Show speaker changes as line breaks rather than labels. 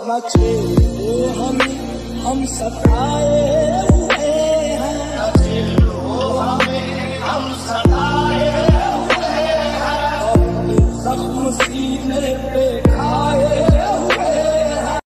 बचे हो हमें हम सताए हुए हैं, बचे हो हमें हम सताए हुए हैं, अपने जख्म सीने पे खाए